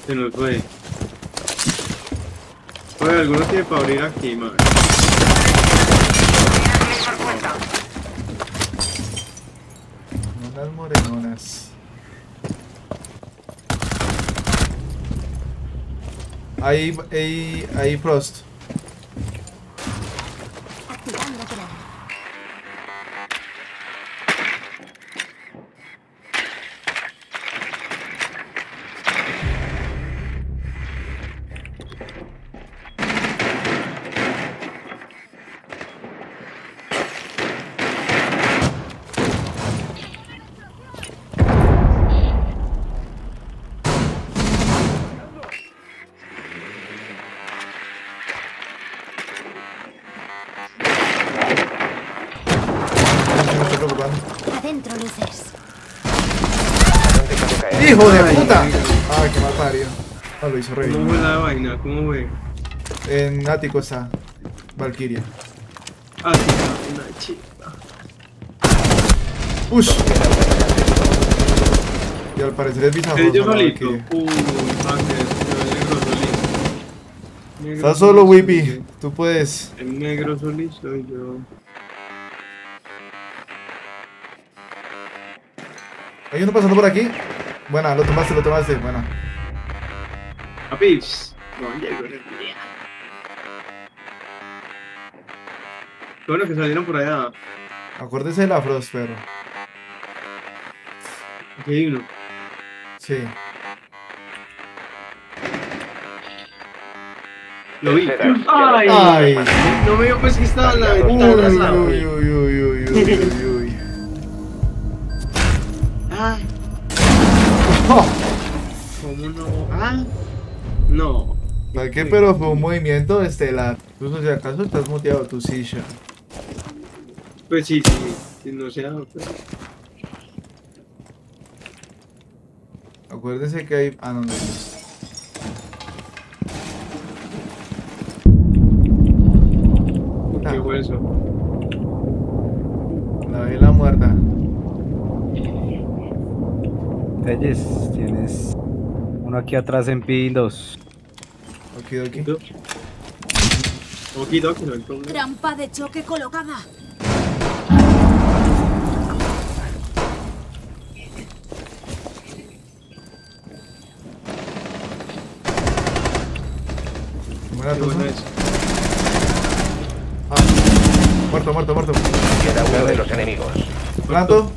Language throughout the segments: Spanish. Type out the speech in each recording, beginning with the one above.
Se nos fue. Oye, alguno tiene para abrir aquí, man. Unas morenonas. Ahí Frost. Activando plan. Me estoy preocupando. Adentro luces. ¡Hijo de Ay, puta! venga. Ay, qué mal parió. Ah, lo hizo re ¿Cómo bien. fue la vaina? ¿Cómo fue? En ático está Valkyria. Ah, sí, una chica. ¡Ush! Y al parecer es bisajoso Yo la solito. Valkyria. Negro solito. Negro Estás solo, solito, Whippy. sí. Tú puedes. El negro solito y yo. Hay uno pasando por aquí. Buena, lo tomaste, lo tomaste. Buena. A Pips. No, llegó el día. Qué bueno que salieron por allá. Acuérdese de la Frost, perro. Aquí hay uno. Sí. Lo vi. Ay. Ay. No me dio pues que estaba en la Uy, ventana. uy, ¿sabes? uy, uy, uy, uy, uy. Ah, Oh, ¿cómo no? Ah, no. ¿para qué? Pero fue un movimiento estelar. Incluso si acaso estás muteado tu silla. Pues sí, sí. Si no se ha dado cuenta. Acuérdense que hay. Ah, no, no. ¿Qué fue eso? La vela muerta. Telles, tienes uno aquí atrás en pin 2. Okidoki. Okidoki, no entonces. Trampa de choque colocada. Buena Qué tusa. bueno es. Ah. Muerto, muerto, muerto. Queda uno de los enemigos. Planto.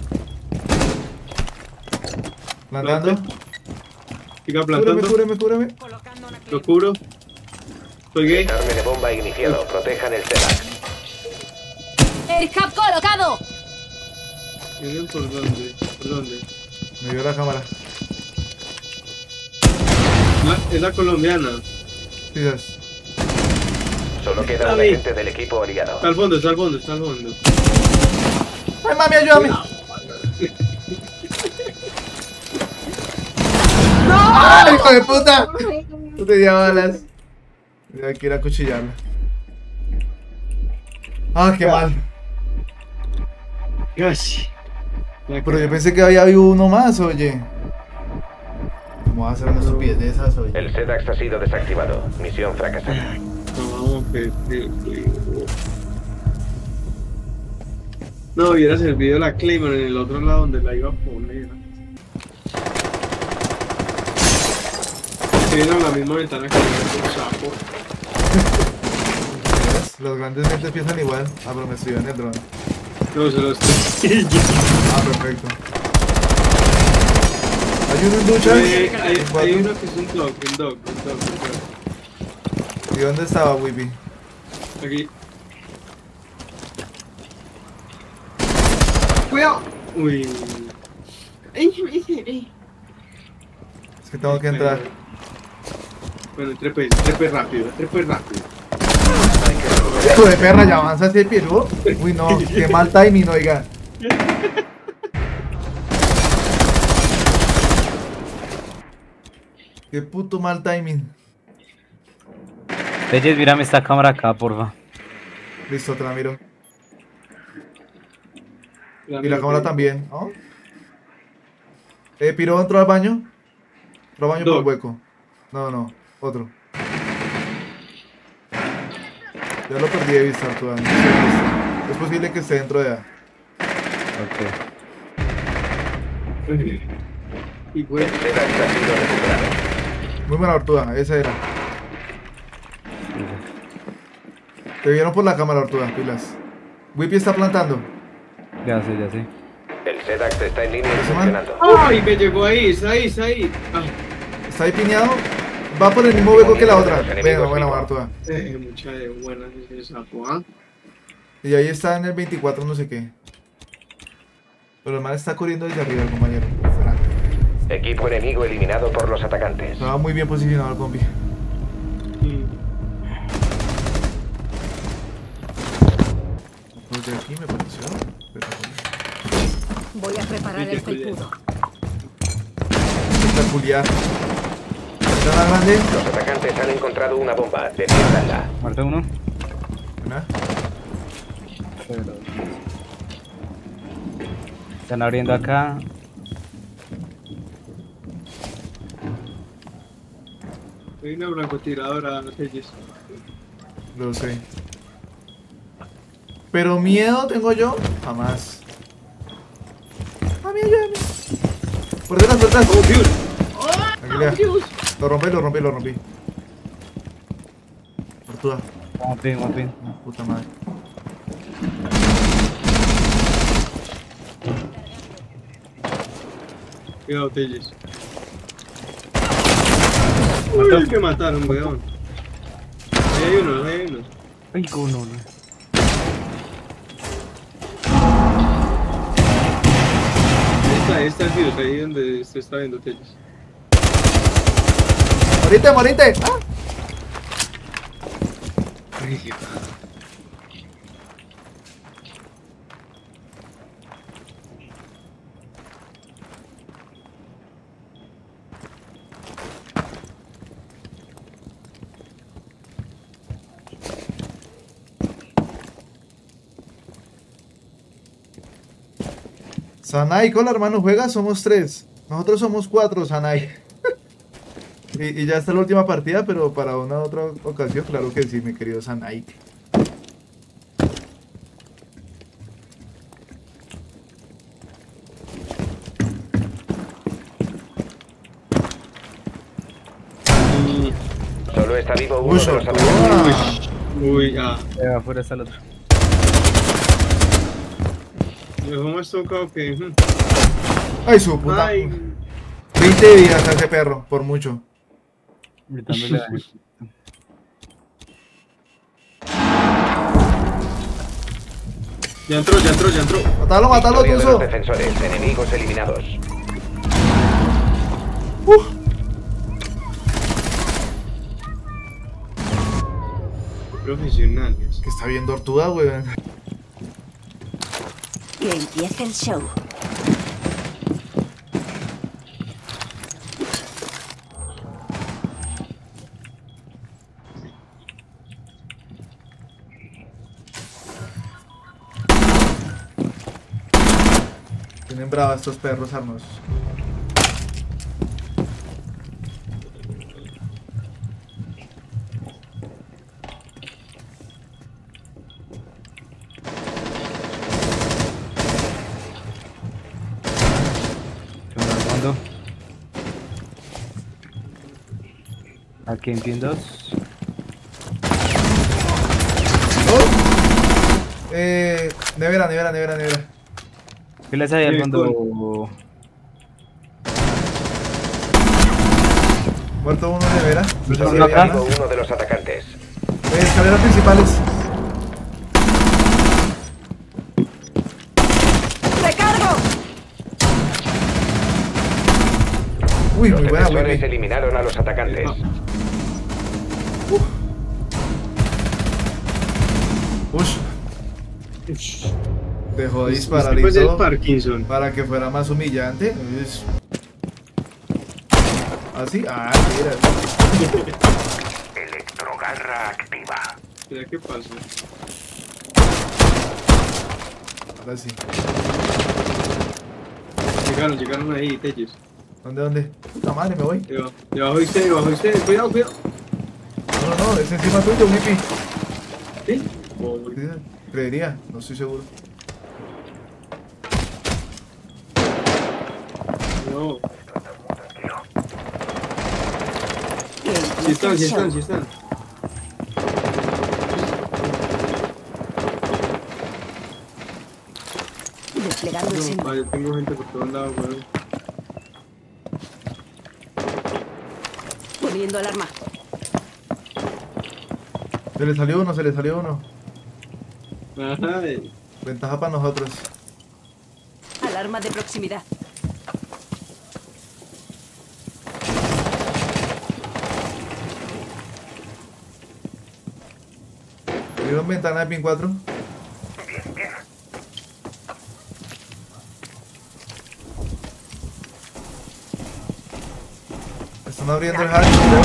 Plantando. Siga Cúbreme, plantando. cúbreme, cúbreme. Lo cubro. Soy gay. Arme de bomba iniciado. Protejan el CEDAC. Aircap colocado. Miren por dónde. ¿Por dónde? Me vio la cámara. Es la colombiana. Quizás. Solo queda un David. agente del equipo aliado. Está al fondo, está al fondo, está al fondo. ¡Ay, mami, ayúdame! ¡No! ¡Hijo de puta! No tenía balas. Hay que ir a cuchillarla. Ah, qué mal. Casi. Pero yo pensé que había habido uno más, oye. ¿Cómo va a hacer una estupidez de esas, oye? El CEDAX ha sido desactivado. Misión fracasada. No, no hubiera servido la Claymore en el otro lado donde la iba a poner. Se vieron la misma ventana que el sapo. Los grandes mentes piensan igual. Ah, pero me estoy en el dron. No, se los estoy. Ah, perfecto. Hay uno en ducha. Hay uno que es un dog. ¿Y dónde estaba, Whippy? Aquí. Cuidado. Uy. Es que tengo que entrar. Bueno, trepe rápido. Hijo de perra, ya avanza ese piruo. Uy, no, qué mal timing, oiga. Qué puto mal timing. Telles, mírame esta cámara acá, porfa. Listo, te la miro. Y la cámara también, ¿no? Piro entró al baño. Entró al baño por el Dog. hueco. No, otro. Ya lo perdí de vista, Arturo. No sé dónde está. Es posible que esté dentro de A. Ok. Y bueno, El SEDAX ha sido recuperado. Muy buena, Arturo. Esa era. Te vieron por la cámara, Arturo. Pilas. Whippy está plantando. Ya sé, ya sé. El SEDAX está en línea y ¿Ese man? funcionando. ¡ay! Me llegó ahí, está ahí, está ahí. Ah, Está ahí piñado. Va por el mismo hueco que la otra. Bueno, buena, Arturo. mucha de buena ese sapo, ¿ah? Y ahí está en el 24, no sé qué. Pero el mal está corriendo desde arriba, el compañero. Será. Equipo enemigo eliminado por los atacantes. Estaba muy bien posicionado el combi. Los de aquí me pareció. Voy a preparar el felpudo. Espectacular. ¿Está la grande? Los atacantes han encontrado una bomba. Defiéndanla. Muerte uno. Buena. Están abriendo acá. Hay una francotiradora, no sé si es. Lo sé. Pero miedo tengo yo, jamás. A mí, ayúdame. Por detrás, por detrás. ¡Oh, Dios! Tranquila. Dios! Lo rompí. Tortuga. Vamos pin. Puta madre. Cuidado, Telles. Uy, me mataron, weón. Ahí hay uno. Ay, no. Ahí está el virus, ahí donde se está viendo Telles. Morite. ¡Ah! Sanai, con la hermano juega, somos 3. Nosotros somos 4, Sanai. y ya está la última partida, pero para una otra ocasión, claro que sí, mi querido Sanai. Solo está vivo uno de los atacantes. Uy, Afuera está el otro. me dejó más tocado que. Ay, su puta. Ay, 20 de vida hasta ese perro, por mucho. Yo también le dejé. ya entró. Mátalo, Victoria de los Tuzo. defensores, enemigos eliminados. Profesionales. Que está viendo Tortuga, weón. Que empiece el show. Tienen bravas estos perros armados. Fondo. Aquí en pin 2. Nevera. ¿Qué les hay al Sí, fondo? Muerto uno, nevera. Uno acá. Vivo uno de los atacantes. Escaleras principales. ¡Recargo! Uy, Los muy buena, defensores Whippy. eliminaron a los atacantes. Ush, dejó de disparar y Después del todo Parkinson. para que fuera más humillante. Ush. Así, mira. Electrogarra activa. ¿Será qué pasó? Ahora sí. Llegaron ahí, Telles. ¿Dónde? Puta madre, me voy. Debajo de usted. Cuidado. No, es encima tuyo, Wipi. ¿Sí? Creería, no estoy seguro. No. Que Sí empiece el show. están. Desplegando el símbolo. Vale, tengo gente por todos lados, weón. Poniendo alarma. Se le salió uno. Ajá. Ventaja para nosotros. Alarma de proximidad. ¿Vieron ventana de pin 4? Están abriendo el hatch, creo.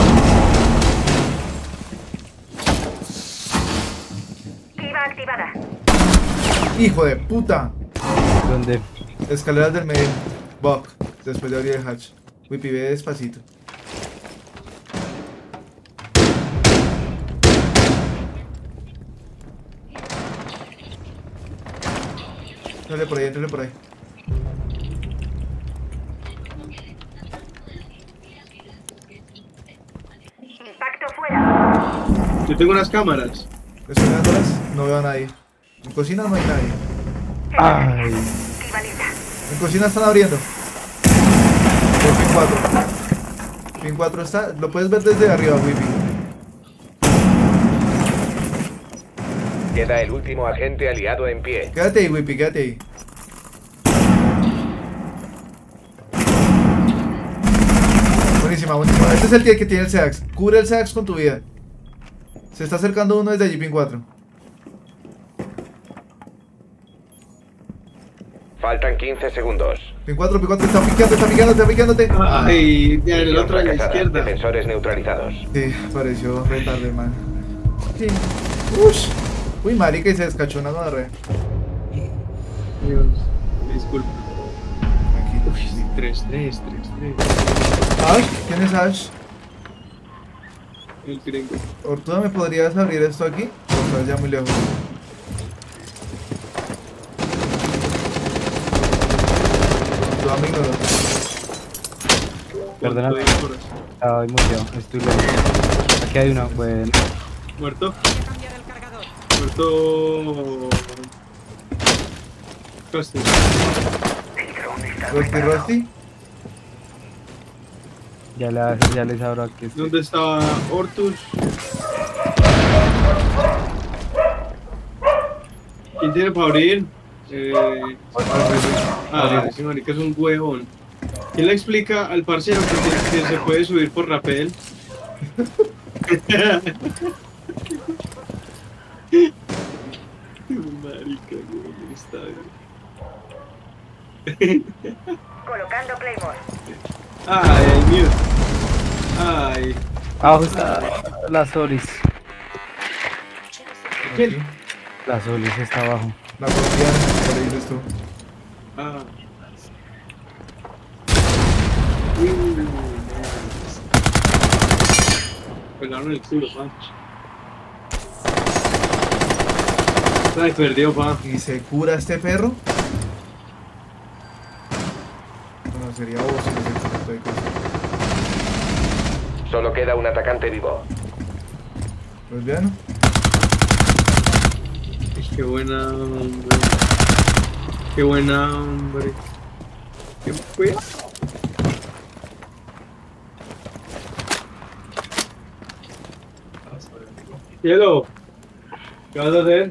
Kiva activada. ¡Hijo de puta! ¿Dónde? Escaleras del medio. Buck. Después de abrir el hatch. Wipi, ve despacito. Entrale por ahí. Impacto fuera. Yo tengo unas cámaras. Estoy dándolas, no veo a nadie. En cocina no hay nadie. Ay, Kiva lista. En cocina están abriendo. Por pin 4. Pin 4 está. Lo puedes ver desde arriba, Wipi. Queda el último agente aliado en pie. Quédate ahí, Wipi, quédate ahí. Buenísima. Este es el que tiene el SEAX. Cubre el SEAX con tu vida. Se está acercando uno desde allí, pin 4. Faltan 15 segundos. Pin 4, está picándote. Ay, ya el Misión otro a la fracasada. izquierda. Defensores neutralizados. Sí, pareció retarde, man. Sí. Ush. Uy, marica, y se descachó una gonorrea. Dios, disculpa. Tranquilo. Uy, sí, 3. Ash, ¿quién es Ash? El gringo. Ortuda, ¿me podrías abrir esto aquí? O estás ya muy lejos. Ortuda me ignoró. Perdona. ¿Cuánto hay horas? Ay, murió. Estoy lejos. Aquí hay uno, bueno. ¿Muerto? Muerto. Coste. Rusty. Ya les abro aquí. ¿Dónde estaba Ortus? ¿Quién tiene para abrir? Ese marica es un huevón. ¿Quién le explica al parcero que se puede subir por rappel? Marica, huevón, está bien. Colocando Claymore. Ay, mute. Ay. Abajo está la Solis. ¿Quién? La Solis está abajo. La colombiana, ¿qué le dices tú? Ah. Pelaron el culo, pa. Ay, perdió, pa. ¿Y se cura este perro? Bueno, sería vos si no se cura todo de cosas. Solo queda un atacante vivo. Pues bien. Qué buena, hombre. Qué buena, hombre. ¿Qué fue? Cielo, ¿qué vas a hacer?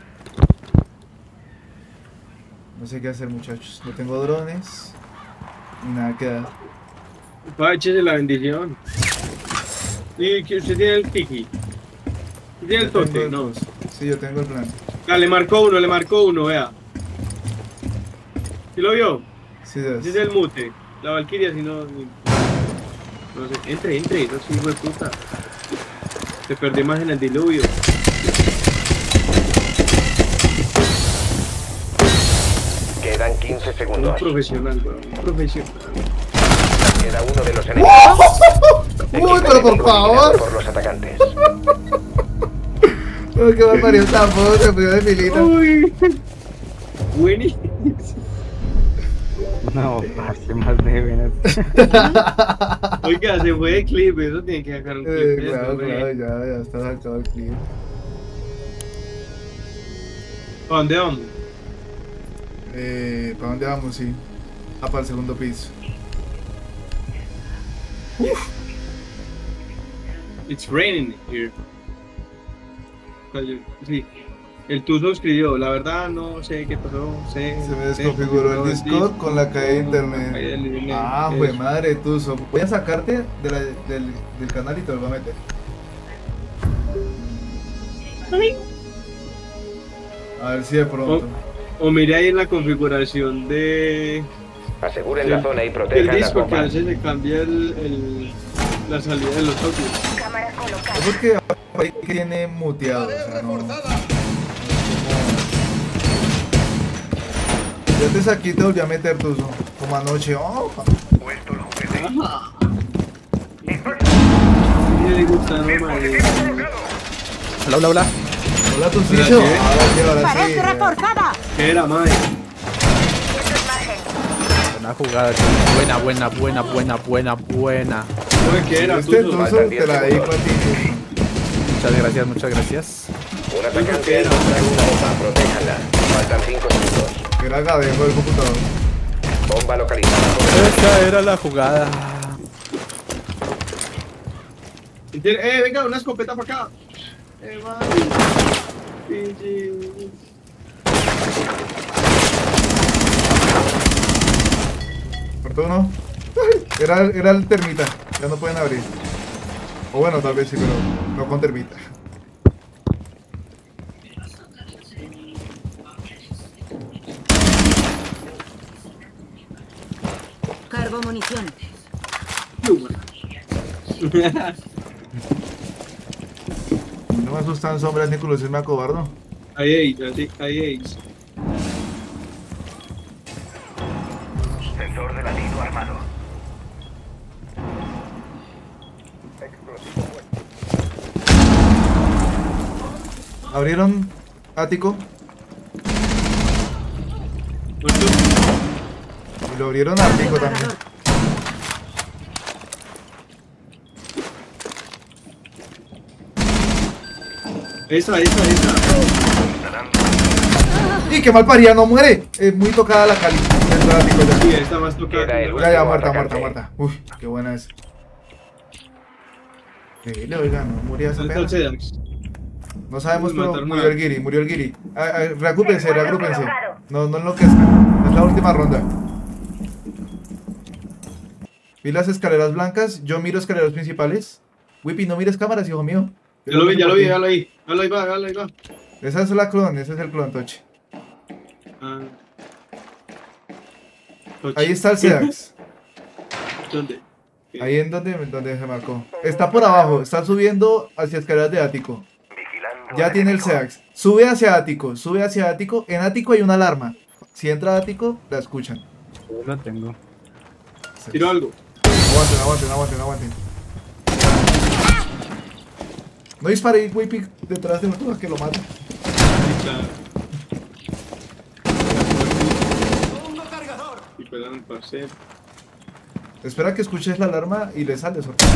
No sé qué hacer, muchachos. No tengo drones. Ni nada que dar. Pa, échese la bendición. Y que usted tiene el tiki. Tiene el Yo tengo tote, el ¿no? coso. Sí, yo tengo el plan. Ah, le marcó uno, vea. ¿Sí lo vio? Sí, Ese es das. el mute. La Valkyria, si no... No sé. Entre, no soy hijo de puta. Te perdí más en el diluvio. Quedan 15 Un segundos. profesional, weón. Un profesional. Queda uno de los enemigos. Uy, pero por favor. Por los atacantes. Uy, qué barbaridad tan poco se frío de filita. Uy. Buenísimo. No, parce, más de buenas. Oiga, se fue de clip, eso tiene que sacar un clip. Claro, ya está sacado el clip. ¿A dónde vamos? ¿Para dónde vamos? Sí. Ah, para el segundo piso. It's raining here. Sí. El Tuzo escribió, la verdad no sé qué pasó, Se me desconfiguró el Discord con la caída de internet. Ah, jue madre, Tuzo. Voy a sacarte del canal y te lo voy a meter. A ver si de pronto. O mire ahí en la configuración de... Aseguren la zona y el protejan las disco, que a bombas. veces se cambia la salida de los audios. Cámara colocada. Es porque ahí tiene muteado. O sea, no. Ya te saqué y te volví a meter, Tuzo. Como anoche. Oh. Sí, le gusta, no, madre. Hola, hola, hola. Hola, Tuzillo. Hola, Ahora ¡Pared sí. reforzada! ¿Qué era, madre? Cierto es margen. Buena jugada, buena. Oye, ¿qué era, Este Tuzo? Tuzo te la dedico a ti. Muchas gracias. Un atacante encontró una bomba. Protéjanla. Faltan 5 segundos. Que era Gadejo del computador. Bomba localizada. Esa era la jugada. Venga, una escopeta para acá. Madre. Pinche. ¿Cortó uno? Era el termita. Ya no pueden abrir. O bueno, tal vez sí, pero no con termita. Cargo munición. No me asustan sombras, Nicolás, es me acobardo. Ahí, así, ahí. Sensor de latido armado. Abrieron ático ¿Muerto? y lo abrieron ático también. Esa. ¡Y qué mal paría! ¡No muere! Es muy tocada la cali. Dentro del ático ya. Sí, esta más tocada. Queda el Ya, último muerta. atacante. Uf, qué buena es. Dile, oiga, no moría esa ¿Dónde está el pena. Sedax? No sabemos, Uy, pero mataron murió a- el Giri. Reagúpense. No enloquezcan. Es la última ronda. Vi las escaleras blancas. Yo miro escaleras principales. Whippy, no mires cámaras, hijo mío. Ya lo vi. Ahí va. Esa es la clon, ese es el clon, Tochi. Ah. Tochi. Ahí está el Sedax. ¿Dónde? Ahí en donde se marcó. Está por abajo, está subiendo hacia escaleras de ático. Ya tiene el Sedax. Sube hacia ático. En ático hay una alarma. Si entra a ático, la escuchan. Yo la tengo. Tiro algo. Aguanten. No dispare, Whippy, detrás de nosotros que lo mate. Y pegan un parcel. Espera que escuches la alarma y le sale sorteo.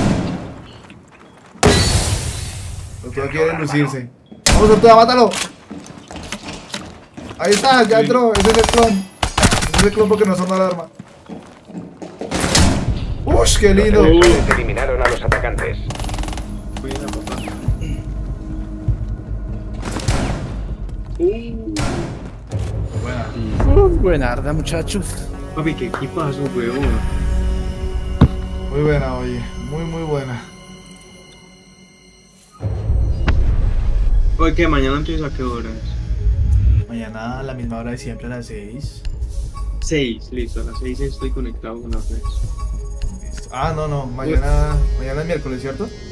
Tortuga quiere lucirse. ¡Vamos, Tortuga, mátalo! Ahí está, ya entró. Ese es el clon. Ese es el clon porque no sonó la alarma. ¡Ush, qué lindo! Los sensores eliminaron a los atacantes. Buena, papá. Buenarda, muchachos. Papi, ¿qué equipazo, weón? Muy buena, oye. Muy buena. Oye, ¿qué? ¿Mañana empieza a qué horas? Mañana a la misma hora de siempre, a las 6. 6, listo, a las 6 estoy conectado con la red. Ah, no. Mañana es miércoles, ¿cierto?